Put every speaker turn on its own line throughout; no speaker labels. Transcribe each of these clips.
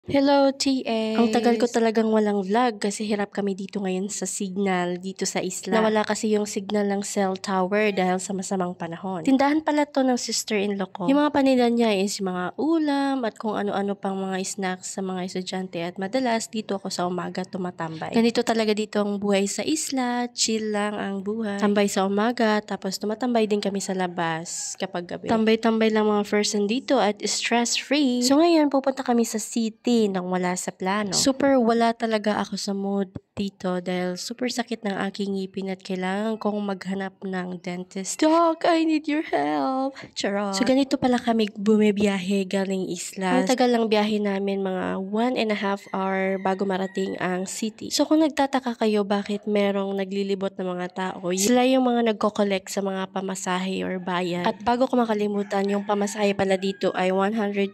Hello, TA.
Ang tagal ko talagang walang vlog kasi hirap kami dito ngayon sa signal dito sa isla. Nawala kasi yung signal ng cell tower dahil sa masamang panahon. Tindahan pala to ng sister-in-law ko. Yung mga paninda niya is mga ulam at kung ano-ano pang mga snacks sa mga estudyante at madalas dito ako sa umaga tumatambay. Ganito talaga dito ang buhay sa isla, chill lang ang buhay. Tambay sa umaga tapos tumatambay din kami sa labas kapag gabi. Tambay-tambay lang mga person dito at stress-free. So ngayon pupunta kami sa city nang wala sa plano. Super wala talaga ako sa mood dito dahil super sakit ng aking ngipin at kailangan kong maghanap ng dentist. Doc, I need your help. Charot. So ganito pala kami bumibiyahe galing isla. Ang tagal lang biyahe namin, mga 1.5 hour bago marating ang city. So kung nagtataka kayo bakit merong naglilibot ng mga tao, sila yung mga nagko-collect sa mga pamasahe or bayan. At bago ko makalimutan, yung pamasahe pala dito ay 120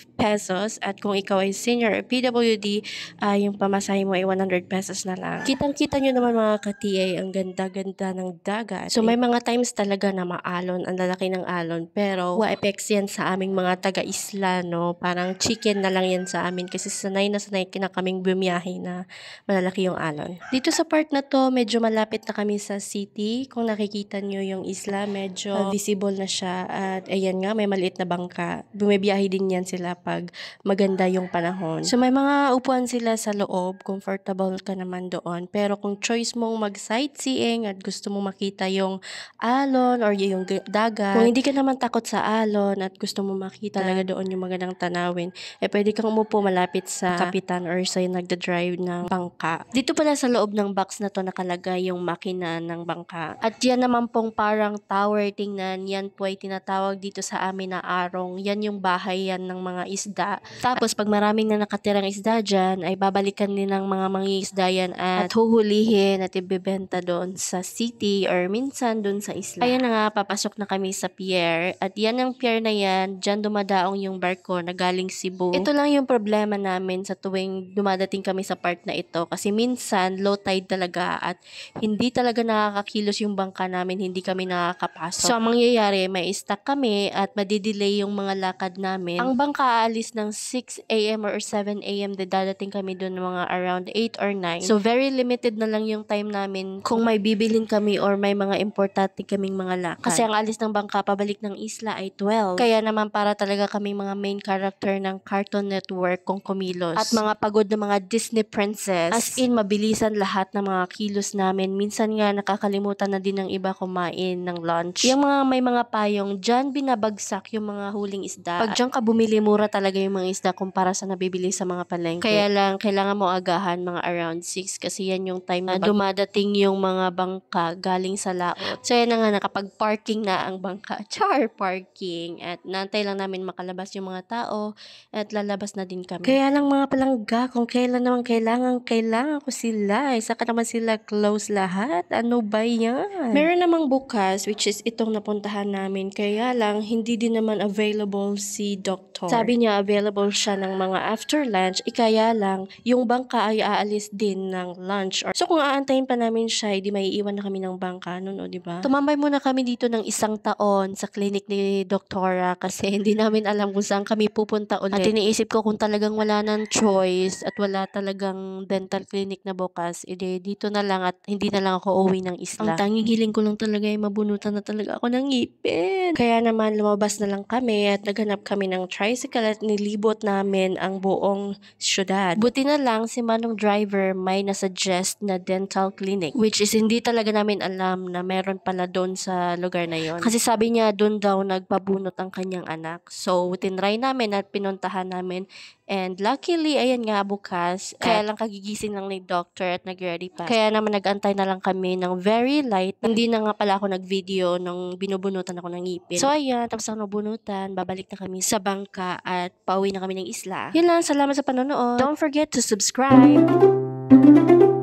pesos at kung ikaw ay senior or PWD, yung pamasahe mo ay 100 pesos na lang. Kitang-kita nyo naman mga ka-TA, ang ganda-ganda ng dagat. So may mga times talaga na maalon, ang lalaki ng alon, pero wa-effects yan sa aming mga taga-isla, no? Parang chicken na lang yan sa amin kasi sanay na sanay na kaming bumiyahe na malalaki yung alon. Dito sa part na to, medyo malapit na kami sa city. Kung nakikita nyo yung isla, medyo visible na siya at ayan nga, may maliit na bangka. Bumibiyahe din yan sila pag maganda yung panahon. So may mga upuan sila sa loob, comfortable ka naman doon. Pero kung choice mong mag-sightseeing at gusto mong makita yung alon or yung dagat, kung hindi ka naman takot sa alon at gusto mong makita talaga doon yung magandang tanawin, pwede kang umupo malapit sa kapitan or sa nagda-drive ng bangka. Dito pala sa loob ng box na to nakalagay yung makina ng bangka. At yan naman pong parang tower, tingnan, yan po ay tinatawag dito sa amin na arong. Yan yung bahay yan ng mga isda. Tapos pag maraming na nakatirang isda dyan, ay babalikan din ng mga mangingisda yan at huhulihin at ibebenta doon sa city or minsan doon sa isla. Ayan na nga, papasok na kami sa pier. At yan ang pier na yan, dyan dumadaong yung barko na galing Cebu. Ito lang yung problema namin sa tuwing dumadating kami sa part na ito kasi minsan low tide talaga at hindi talaga nakakakilos yung bangka namin, hindi kami nakakapasok. So ang mangyayari, may stuck kami at madidelay yung mga lakad namin. Ang bangka aalis ng 6 a.m. or 7 a.m. dadating kami doon mga around 8 or 9. So very limited na lang yung time namin kung may bibilin kami or may mga importante kaming mga lakad. Kasi ang alis ng bangka pabalik ng isla ay 12. Kaya naman para talaga kaming mga main character ng Cartoon Network kung kumilos. At mga pagod na mga Disney princess. As in, mabilisan lahat ng mga kilos namin. Minsan nga nakakalimutan na din ng iba kumain ng lunch. Yung mga may mga payong, dyan binabagsak yung mga huling isda. Pag dyan ka bumili, mura talaga yung mga isda kumpara sa nabibili sa mga palengke. Kaya lang, kailangan mo agahan mga around 6 kasi yan yung time na dumadating yung mga bangka galing sa laot. So yan na nga, nakapag-parking na ang bangka. Char parking. At nantay lang namin makalabas yung mga tao at lalabas na din kami. Kaya lang mga palangga, kung kailan naman kailangan ko sila. Saka naman sila close lahat. Ano ba yan? Meron namang bukas, which is itong napuntahan namin. Kaya lang, hindi din naman available si Doktor. Sabi niya, available siya ng mga after lunch. Kaya lang, yung bangka ay aalis din ng lunch. So kung aantayin pa namin siya, hindi may iwan na kami ng bangka nun, o diba? Tumambay muna kami dito ng 1 taon sa clinic ni Doktora kasi hindi namin alam kung saan kami pupunta ulit. At iniisip ko kung talagang wala ng choice at wala talagang dental clinic na bukas, dito na lang at hindi na lang ako uwi ng isla. Ang tanging hiling ko lang talaga ay mabunutan na talaga ako ng ngipin. Kaya naman lumabas na lang kami at naghanap kami ng tricycle at nilibot namin ang buong syudad. Buti na lang si manong driver may nasuggest na dental clinic, which is hindi talaga namin alam na meron pala doon sa lugar na yon. Kasi sabi niya doon daw nagpabunot ang kanyang anak. So tinry namin at pinuntahan namin. And luckily, ayan nga, bukas. Kaya lang kagigising lang ni doctor at nag-ready pa. Kaya naman nag-antay na lang kami ng very light. Hindi na nga pala ako nag-video nung binubunutan ako ng ngipin. So ayan, tapos ako nabunutan, babalik na kami sa bangka at pauwi na kami ng isla. Yun lang, salamat sa panonood. Don't forget to subscribe!